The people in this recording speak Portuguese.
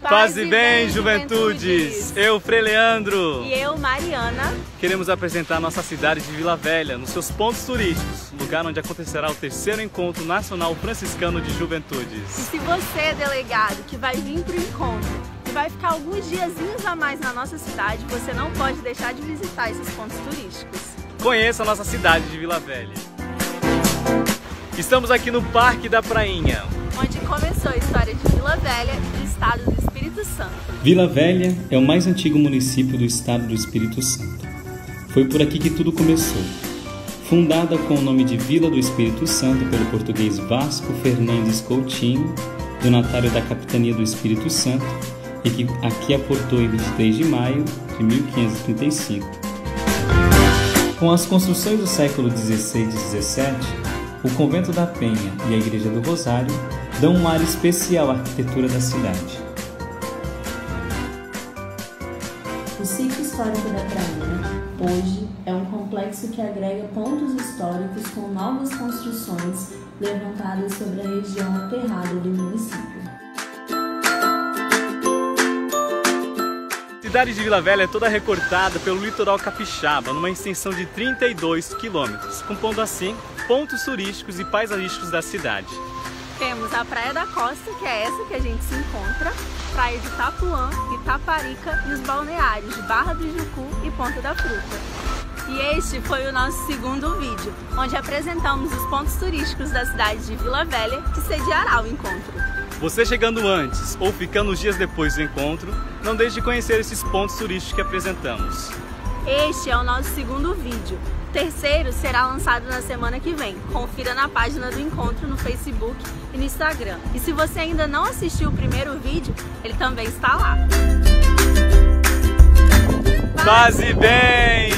Paz e bem, juventudes! Eu, Frei Leandro. E eu, Mariana. Queremos apresentar nossa cidade de Vila Velha, nos seus pontos turísticos, lugar onde acontecerá o 3º Encontro Nacional Franciscano de Juventudes. E se você é delegado que vai vir para o encontro e vai ficar alguns diazinhos a mais na nossa cidade, você não pode deixar de visitar esses pontos turísticos. Conheça a nossa cidade de Vila Velha. Estamos aqui no Parque da Prainha, onde começou a história de Vila Velha e do estado do Espírito Santo. Vila Velha é o mais antigo município do estado do Espírito Santo. Foi por aqui que tudo começou. Fundada com o nome de Vila do Espírito Santo pelo português Vasco Fernandes Coutinho, donatário da Capitania do Espírito Santo, e que aqui aportou em 23 de maio de 1535. Com as construções do século XVI e XVII, o Convento da Penha e a Igreja do Rosário dão um ar especial à arquitetura da cidade. O Sítio Histórico da Prainha, hoje, é um complexo que agrega pontos históricos com novas construções levantadas sobre a região aterrada do município. A cidade de Vila Velha é toda recortada pelo litoral capixaba, numa extensão de 32 quilômetros, compondo assim pontos turísticos e paisagísticos da cidade. Temos a Praia da Costa, que é essa que a gente se encontra, Praia de Itapuã, Itaparica e os balneários de Barra do Jucu e Ponta da Fruta. E este foi o nosso segundo vídeo, onde apresentamos os pontos turísticos da cidade de Vila Velha, que sediará o encontro. Você chegando antes ou ficando uns dias depois do encontro, não deixe de conhecer esses pontos turísticos que apresentamos. Este é o nosso segundo vídeo. O terceiro será lançado na semana que vem. Confira na página do encontro no Facebook e no Instagram. E se você ainda não assistiu o primeiro vídeo, ele também está lá. Paz e bem!